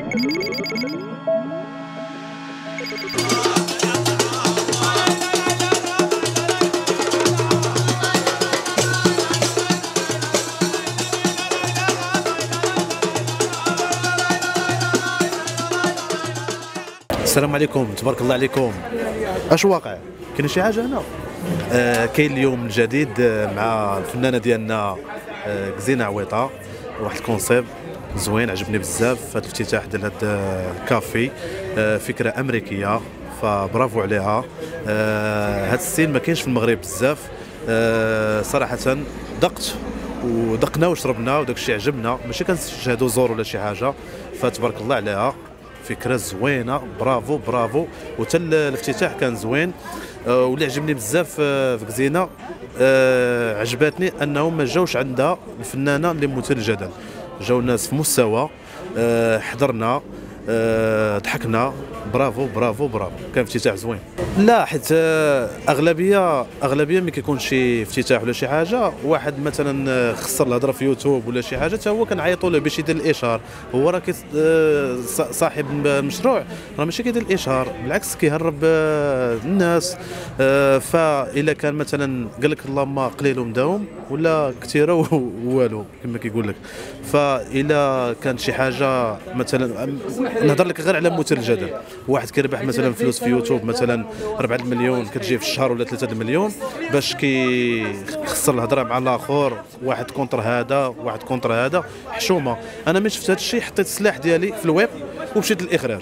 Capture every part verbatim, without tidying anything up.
السلام عليكم، تبارك الله عليكم. اش واقع؟ كاين شي حاجه هنا؟ آه كاين اليوم الجديد مع الفنانه ديالنا آه كزينه عويطه، واحد الكونسيبت زوين عجبني بزاف في هذا الافتتاح ديال هذا الكافي. آه فكره امريكيه فبرافو عليها. آه هذا السين ما كاينش في المغرب بزاف. آه صراحه دقت ودقنا وشربنا وداك الشيء عجبنا، ماشي كنشاهدوا زور ولا شي حاجه، فتبارك الله عليها. فكره زوينه، برافو برافو. وحتى الافتتاح كان زوين. أه واللي عجبني بزاف في كزينه أه عجباتني انهم ما جاوش عندها الفنانه اللي مثير الجدل، جاو ناس في مستوى. أه حضرنا، أه ضحكنا، برافو برافو برافو. كان افتتاح زوين. لا حيت اغلبيه اغلبيه ملي كيكون شي افتتاح ولا شي حاجه، واحد مثلا خسر الهضره في يوتيوب ولا شي حاجه، حتى هو كنعيطوا له باش يدير الاشهار. هو راه صاحب المشروع راه ماشي كيدير الاشهار، بالعكس كيهرب الناس. فاذا كان مثلا قال لك اللهم قليل ومداوم ولا كثيره والو كما كيقول لك، فاذا كانت شي حاجه مثلا نهضر لك غير على مثير الجدل، واحد كيربح مثلا فلوس في يوتيوب مثلا أربعة المليون كتجي في الشهر ولا ثلاثة المليون، باش كيخسر الهضره مع الاخر، واحد كونتر هذا واحد كونتر هذا، حشومه. انا من شفت هذا الشيء حطيت السلاح ديالي في الويب ومشيت للاخراج.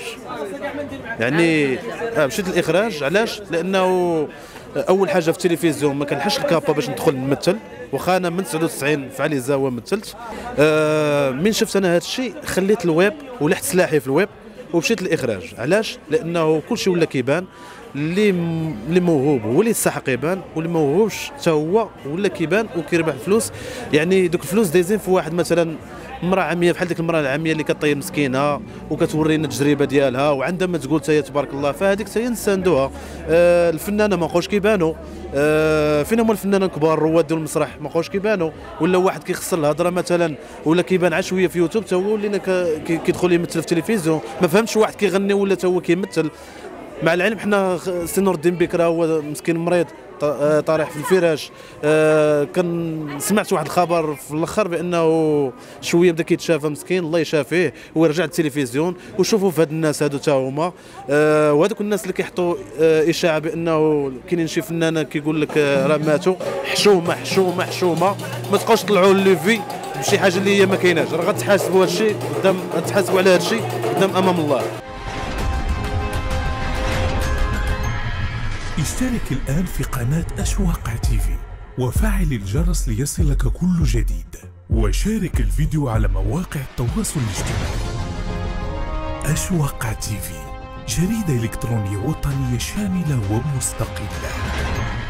يعني آه مشيت للاخراج. علاش؟ لانه اول حاجه في التلفزيون ما كنلحقش الكابا باش ندخل نمثل، واخا انا من تسعة وتسعين في علي زاويه مثلت. آه من شفت انا هذا الشيء خليت الويب ولحت سلاحي في الويب ومشيت للاخراج. علاش؟ لانه كل شيء ولا كيبان، اللي اللي موهوب هو اللي يستحق يبان، واللي موهوبش حتى هو ولا كيبان وكيربح فلوس. يعني دوك الفلوس دايزين في واحد مثلا امراه عاميه، بحال ديك المراه العاميه اللي كطيب مسكينه وكتورينا التجربه ديالها، وعندها ما تقول حتى تبارك الله، فهذيك حتى هي نساندوها. آه الفنانه ما بقاوش كيبانوا. آه فين هما الفنانين الكبار رواد ديال المسرح؟ ما بقاوش كيبانوا. ولا واحد كيخسر الهضره مثلا ولا كيبان عاد شويه في يوتيوب، حتى هو ولينا كيدخل يمثل في التلفزيون. ما فهمتش واحد كيغني ولا حتى هو كيمثل. مع العلم حنا سي نور الدين بكرا هو مسكين مريض طارح في الفراش. آه كان سمعت واحد الخبر في الاخر بانه شويه بدا كيتشافى مسكين، الله يشافيه ويرجع للتلفزيون. وشوفوا في هاد الناس هادو حتى هما. آه وهذوك الناس اللي كيحطوا آه اشاعه بانه كاينين شي فنانه كيقول لك آه راه ماتوا، حشومه حشومه حشومه. ما تبقاوش تطلعوا الليفي بشي حاجه اللي هي ما كايناش. راه غتحاسبوا هذا الشيء قدام، غتحاسبوا على هذا الشيء قدام امام الله. اشترك الآن في قناة أشواق تيفي وفعل الجرس ليصلك كل جديد، وشارك الفيديو على مواقع التواصل الاجتماعي. أشواق تيفي، جريدة إلكترونية وطنية شاملة ومستقلة.